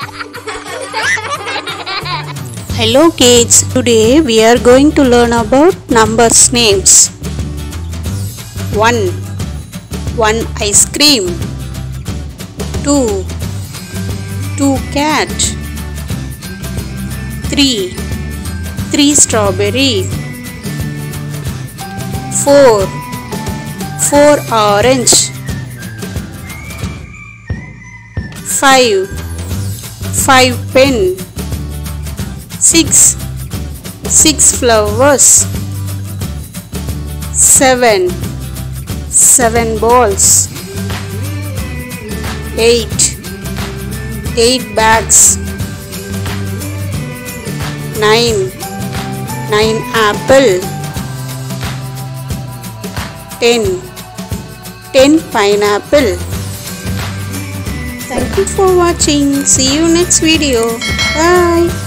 Hello kids, today we are going to learn about numbers names. 1. Ice cream. 2. Cat. 3. Strawberry. 4. Orange. 5. Pen. 6. Flowers. 7. Balls. 8. Bags. 9. Apple. 10. Pineapple. Thank you for watching. See you next video. Bye.